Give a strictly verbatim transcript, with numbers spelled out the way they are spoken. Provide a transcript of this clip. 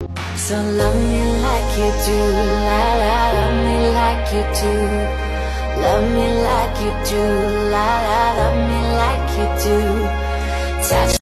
So love me like you do, la la, love me like you do. Love me like you do, la la, love me like you do. Touch